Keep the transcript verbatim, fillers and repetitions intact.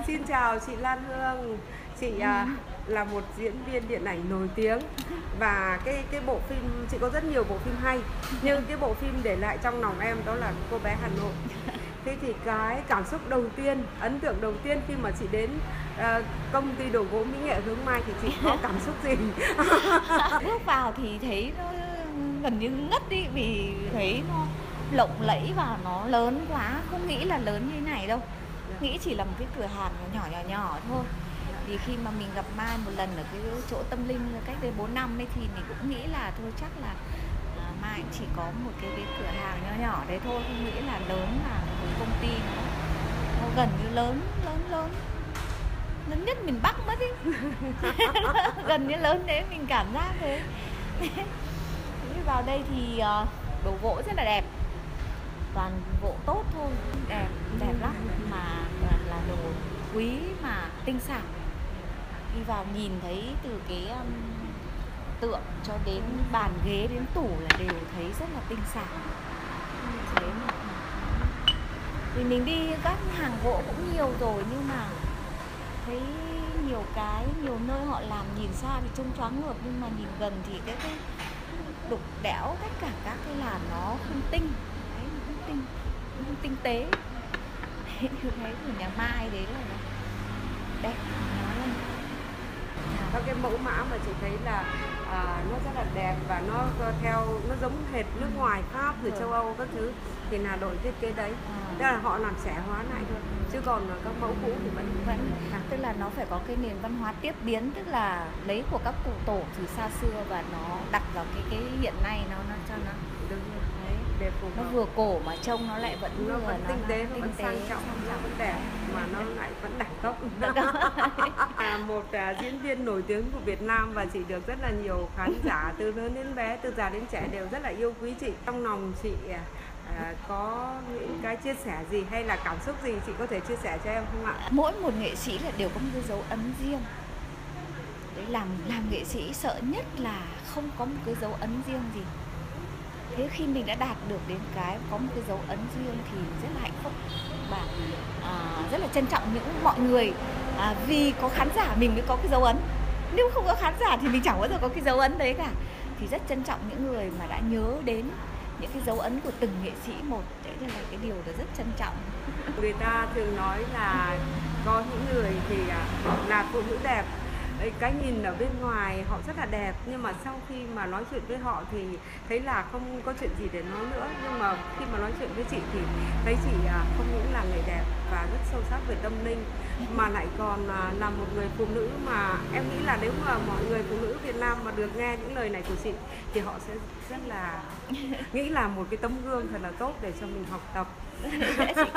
Xin chào chị Lan Hương, chị à, là một diễn viên điện ảnh nổi tiếng và cái cái bộ phim chị có rất nhiều bộ phim hay, nhưng cái bộ phim để lại trong lòng em đó là Cô bé Hà Nội. Thế thì cái cảm xúc đầu tiên, ấn tượng đầu tiên khi mà chị đến à, công ty đồ gỗ Mỹ Nghệ Hướng Mai thì chị có cảm xúc gì? Bước vào thì thấy nó gần như ngất đi vì thấy nó lộng lẫy và nó lớn quá, không nghĩ là lớn như thế này đâu. Nghĩ chỉ là một cái cửa hàng nhỏ nhỏ nhỏ thôi. Thì khi mà mình gặp Mai một lần ở cái chỗ Tâm Linh cách đây bốn năm ấy thì mình cũng nghĩ là thôi chắc là à, Mai chỉ có một cái, cái cửa hàng nhỏ nhỏ đấy thôi, không nghĩ là lớn là một công ty nó, nó gần như lớn lớn lớn lớn nhất miền Bắc mất đi. Gần như lớn đấy, mình cảm giác thế. Vào đây thì đồ gỗ rất là đẹp, toàn gỗ tốt thôi, đẹp đẹp lắm, mà toàn là đồ quý mà tinh xảo. Đi vào nhìn thấy từ cái um, tượng cho đến bàn ghế đến tủ là đều thấy rất là tinh xảo. Đấy mà. Thì mình đi các hàng gỗ cũng nhiều rồi nhưng mà thấy nhiều cái, nhiều nơi họ làm nhìn xa thì trông choáng ngợp, nhưng mà nhìn gần thì cái, cái đục đẽo tất cả các cái là nó không tinh. Đấy, nó không tinh, nó không tinh tế. Đấy, như thế của nhà Mai đấy là nó đẹp, nó lên. Các cái mẫu mã mà chị thấy là à, nó rất là đẹp và nó theo nó giống hệt nước ngoài, Pháp rồi châu Âu các thứ thì là đội thiết kế đấy. Tức là họ làm trẻ hóa lại thôi, chứ còn các mẫu cũ thì vẫn vẫn à. Tức là nó phải có cái nền văn hóa tiếp biến, tức là lấy của các cụ tổ từ xa xưa và nó đặt vào cái cái hiện nay, nó nó cho nó đúng rồi. Đấy, nó vừa cổ mà trông nó lại vẫn nó vừa vẫn nó tinh tế, nó tinh vẫn tế, sang trọng, nó vẫn đẹp mà nó lại vẫn đẳng cấp. À, một uh, diễn viên nổi tiếng của Việt Nam và chị được rất là nhiều khán giả từ lớn đến bé, từ già đến trẻ đều rất là yêu quý chị. Trong lòng chị à, có những cái chia sẻ gì hay là cảm xúc gì chị có thể chia sẻ cho em không ạ? Mỗi một nghệ sĩ là đều có một cái dấu ấn riêng. Đấy, làm làm nghệ sĩ sợ nhất là không có một cái dấu ấn riêng gì. Thế khi mình đã đạt được đến cái có một cái dấu ấn riêng thì rất là hạnh phúc và à, rất là trân trọng những mọi người, à, vì có khán giả mình mới có cái dấu ấn. Nếu không có khán giả thì mình chẳng bao giờ có cái dấu ấn đấy cả. Thì rất trân trọng những người mà đã nhớ đến những cái dấu ấn của từng nghệ sĩ một. Đấy là cái điều đó rất trân trọng. Người ta thường nói là có những người thì là phụ nữ đẹp, cái nhìn ở bên ngoài họ rất là đẹp nhưng mà sau khi mà nói chuyện với họ thì thấy là không có chuyện gì để nói nữa. Nhưng mà khi mà nói chuyện với chị thì thấy chị không những là người đẹp và rất sâu sắc về tâm linh mà lại còn là một người phụ nữ mà em nghĩ là nếu mà mọi người phụ nữ Việt Nam mà được nghe những lời này của chị thì họ sẽ rất là nghĩ là một cái tấm gương thật là tốt để cho mình học tập. Chị